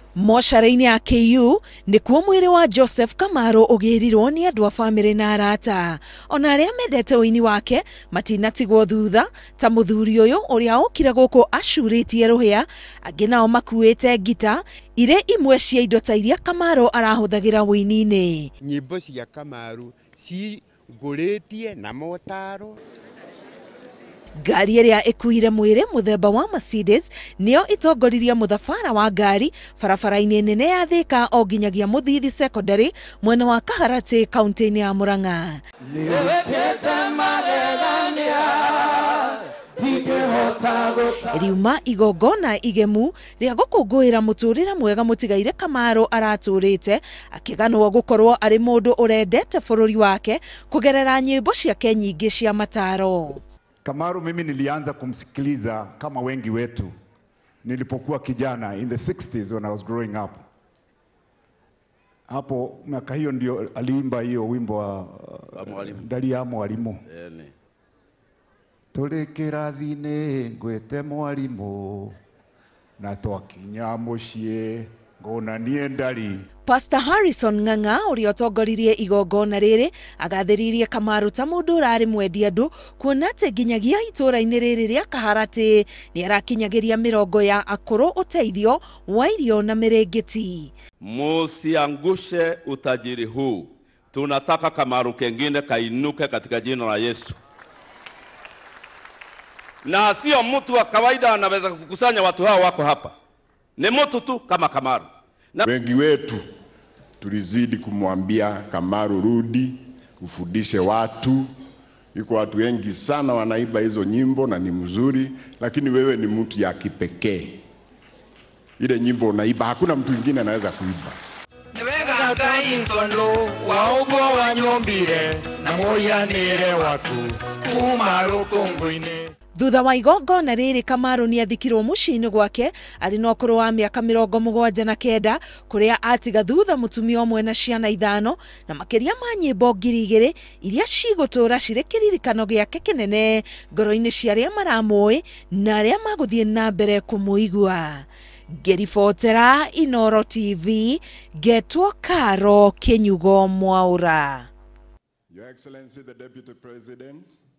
Mocara-ini ya KU nikuo mwiri wa Joseph Kamaru ugirirwo ni andu a family na arata. Ona aria mendete uini wake matinatigwo thutha ta muthuri uyu uria ukire guku acuritie ruhia, angi nao makuite ngita ire imwe cia indo ta iria Kamaru arahuthagira uini-ini. Nyimbo cia Kamaru ci nguritie na motaro. Ngari iria ikuire mwiri muthemba wa Mercedes niyo itongoririe muthabara wa ngari barabara-ini nene ya Thika o nginyagia Muthithi secondary mwena wa Kaharati kaunti-ini ya Murang'a. Riuma igongona igemu ria gukungwira muturire mwega mutigaire Kamaru araturite akiganwo gukorwo ari mundu urendete bururi wake kugerera nyimbo ciake nyingi cia mataro. Kamaru mimi nilianza kumsikiliza kama wengi wetu nilipokuwa kijana in the 60s when I was growing up. Hapo miaka hiyo ndio aliimba hiyo wimbo wa ndali ya mwalimu. Tuli kirathine ngwete mwalimu na twakinya mucii ngona nie ndari. Pastor Harrison Ng'ang'a uria otongoririe igongona riri agathiririe Kamaru ta mundu urari mwendi andu kuona ati nginyagia itura-ini riri ria Kaharati ni arakinyagiria mirongo ya akuru uteithio wa irio na mirengeti. Musiangushe utajiri huu. Tunataka Kamaru kengine kainuke katika jina la Yesu. Na sio mtu wa kawaida anaweza kukusanya watu hao wako hapa. Ni mtu tu kama Kamaru. Wengi wetu tulizidi kumwambia Kamaru, rudi ufundishe watu. Yuko watu wengi sana wanaiba hizo nyimbo na ni mzuri, lakini wewe ni mtu ya kipekee. Ile nyimbo unaiba hakuna mtu mwingine anaweza kuiba. Thutha wa igongona riri Kamaru ni athikirwo mucii-ini gwake ari na ukuru wa miaka 79 kuria atiga thutha mutumia umwe na ciana 5 na makiria ma nyimbo 2000 iria cigutura cire kiririkano giake kinene ngoro-ini cia aria maramui na aria maguthie na mbere kumuigua. Ngiribotera Inooro TV, getwo Karo Kinyugo Mwaura. Your Excellency the Deputy President,